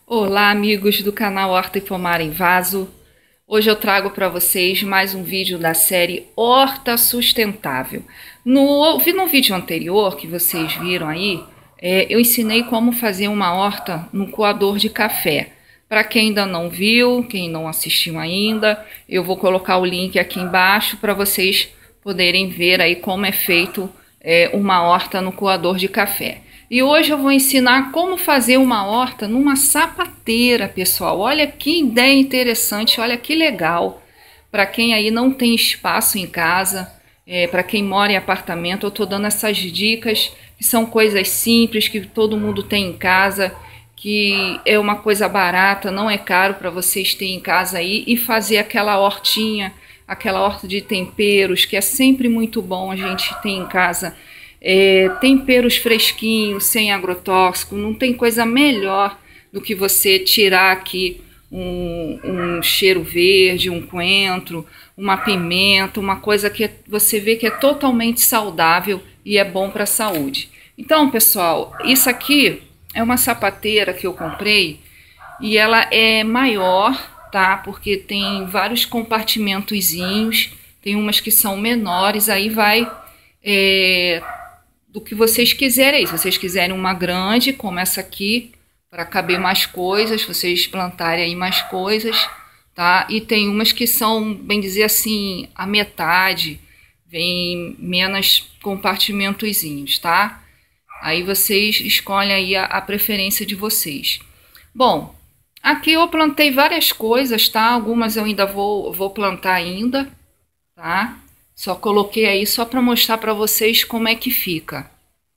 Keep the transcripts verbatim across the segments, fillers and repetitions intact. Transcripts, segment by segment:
Olá, amigos do canal Horta e Pomar em Vaso. Hoje eu trago para vocês mais um vídeo da série Horta Sustentável. No, no vídeo anterior que vocês viram aí, é, eu ensinei como fazer uma horta no coador de café. Para quem ainda não viu, quem não assistiu ainda, eu vou colocar o link aqui embaixo para vocês poderem ver aí como é feito é, uma horta no coador de café. E hoje eu vou ensinar como fazer uma horta numa sapateira, pessoal. Olha que ideia interessante, olha que legal. Para quem aí não tem espaço em casa, é, para quem mora em apartamento, eu estou dando essas dicas que são coisas simples, que todo mundo tem em casa, que é uma coisa barata, não é caro para vocês terem em casa aí e fazer aquela hortinha, aquela horta de temperos, que é sempre muito bom a gente ter em casa. É, temperos fresquinhos, sem agrotóxico, não tem coisa melhor do que você tirar aqui um, um cheiro verde, um coentro, uma pimenta, uma coisa que você vê que é totalmente saudável e é bom para a saúde. Então, pessoal, isso aqui é uma sapateira que eu comprei e ela é maior, tá? Porque tem vários compartimentozinhos, tem umas que são menores, aí vai... É, do que vocês quiserem. Se vocês quiserem uma grande, como essa aqui, para caber mais coisas, vocês plantarem aí mais coisas, tá? E tem umas que são, bem dizer assim, a metade, vem menos compartimentozinhos, tá? Aí vocês escolhem aí a, a preferência de vocês. Bom, aqui eu plantei várias coisas, tá? Algumas eu ainda vou, vou plantar ainda, tá? Só coloquei aí só para mostrar para vocês como é que fica.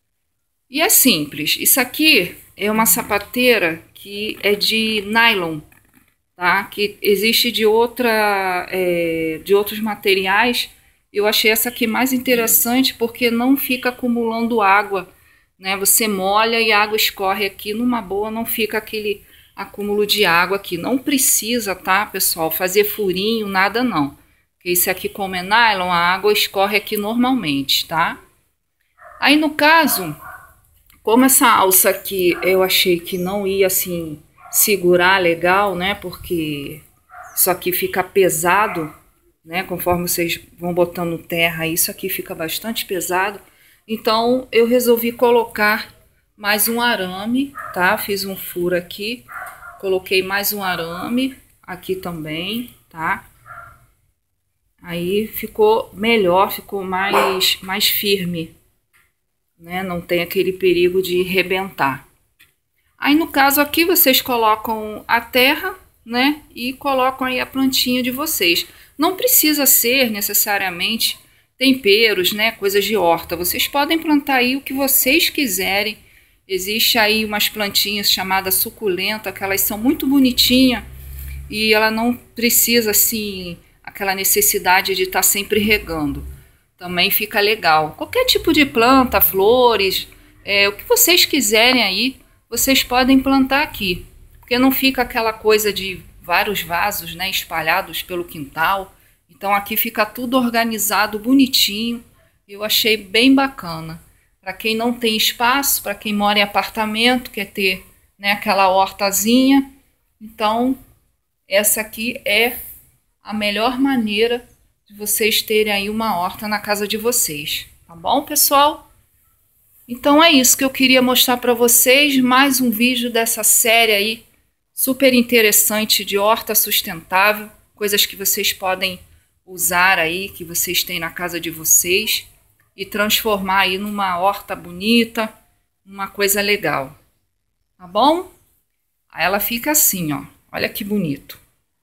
E é simples. Isso aqui é uma sapateira que é de nylon, tá? Que existe de outra, é, de outros materiais. Eu achei essa aqui mais interessante porque não fica acumulando água, né? Você molha e a água escorre aqui numa boa, não fica aquele acúmulo de água aqui. Não precisa, tá, pessoal, fazer furinho, nada não. Esse aqui, como é nylon, a água escorre aqui normalmente, tá? Aí, no caso, como essa alça aqui eu achei que não ia, assim, segurar legal, né? Porque isso aqui fica pesado, né? Conforme vocês vão botando terra, isso aqui fica bastante pesado. Então, eu resolvi colocar mais um arame, tá? Fiz um furo aqui, coloquei mais um arame aqui também, tá? Aí ficou melhor, ficou mais, mais firme, né? Não tem aquele perigo de rebentar. Aí no caso aqui vocês colocam a terra, né? E colocam aí a plantinha de vocês. Não precisa ser necessariamente temperos, né? Coisas de horta. Vocês podem plantar aí o que vocês quiserem. Existe aí umas plantinhas chamadas suculenta, que elas são muito bonitinhas e ela não precisa assim... aquela necessidade de estar sempre regando. Também fica legal. Qualquer tipo de planta, flores, é, o que vocês quiserem aí, vocês podem plantar aqui. Porque não fica aquela coisa de vários vasos, né, espalhados pelo quintal. Então aqui fica tudo organizado, bonitinho. Eu achei bem bacana. Para quem não tem espaço, para quem mora em apartamento, quer ter, né, aquela hortazinha. Então essa aqui é a melhor maneira de vocês terem aí uma horta na casa de vocês, tá bom, pessoal? Então é isso que eu queria mostrar para vocês, mais um vídeo dessa série aí, super interessante de horta sustentável, coisas que vocês podem usar aí, que vocês têm na casa de vocês, e transformar aí numa horta bonita, uma coisa legal, tá bom? Aí ela fica assim, ó, olha que bonito.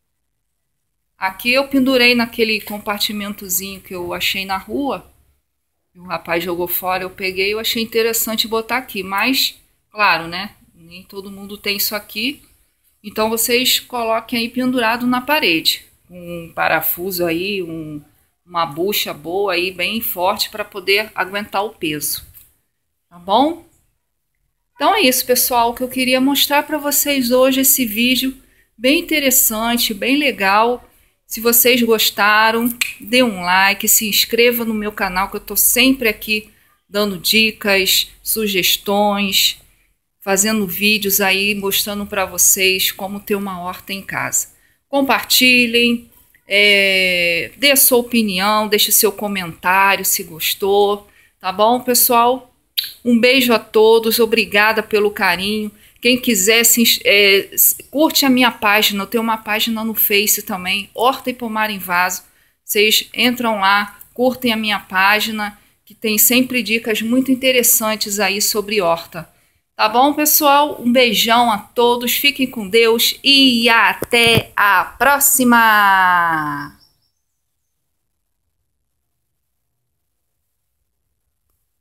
Aqui eu pendurei naquele compartimentozinho que eu achei na rua. O rapaz jogou fora, eu peguei, eu achei interessante botar aqui. Mas, claro, né? Nem todo mundo tem isso aqui. Então vocês coloquem aí pendurado na parede. Um parafuso aí, um, uma bucha boa aí, bem forte para poder aguentar o peso. Tá bom? Então é isso, pessoal, que eu queria mostrar para vocês hoje esse vídeo. Bem interessante, bem legal. Se vocês gostaram, dê um like, se inscreva no meu canal que eu estou sempre aqui dando dicas, sugestões fazendo vídeos aí, mostrando para vocês como ter uma horta em casa. Compartilhem, é, dê a sua opinião, deixe seu comentário se gostou, tá bom, pessoal? Um beijo a todos, obrigada pelo carinho. Quem quiser, se, é, curte a minha página, eu tenho uma página no Face também, Horta e Pomar em Vaso. Vocês entram lá, curtem a minha página, que tem sempre dicas muito interessantes aí sobre horta. Tá bom, pessoal? Um beijão a todos, fiquem com Deus e até a próxima!